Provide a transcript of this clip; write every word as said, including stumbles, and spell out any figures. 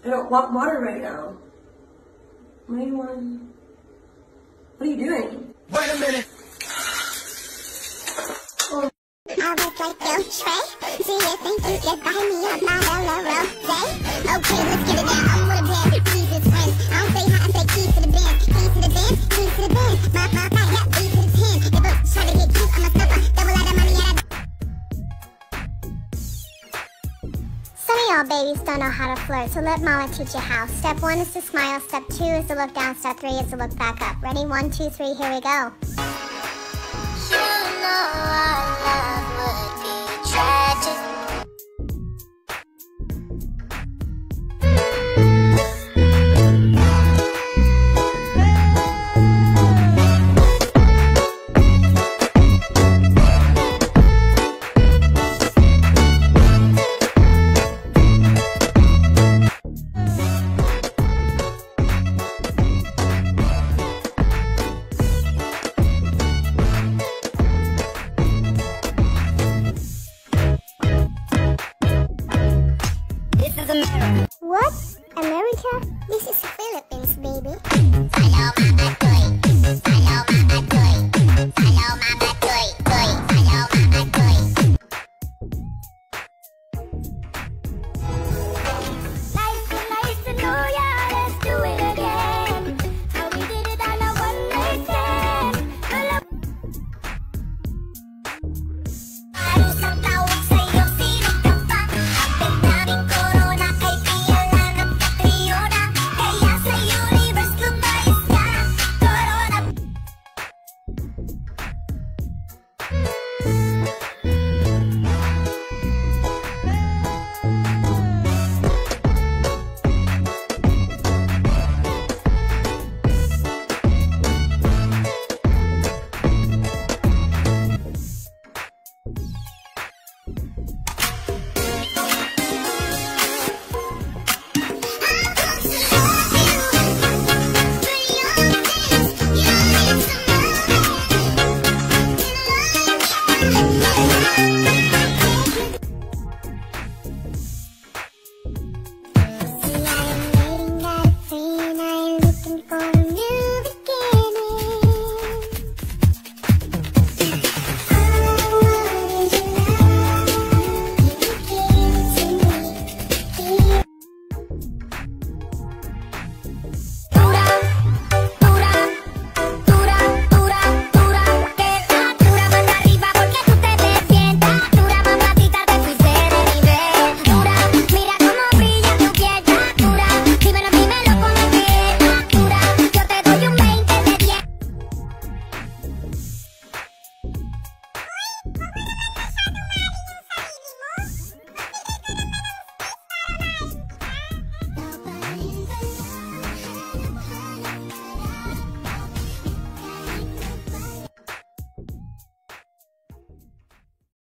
I don't want water right now. What do you want? What are you doing? Wait a minute. Oh. I would like your tray. Do you think you could buy me a bottle of rosé? Okay, let's get it down. I'm with a bad Jesus friends. I don't say hi, I say keys to the band. Keys to the band, keys to the band. My, my, my, yeah, keys to the ten. If I try to get cute, I'm a stuffer. Double out of money and I... Some of y'all babies don't know how to flirt, so let mama teach you how. Step one is to smile. Step two is to look down. Step three is to look back up. Ready? One, two, three, here we go.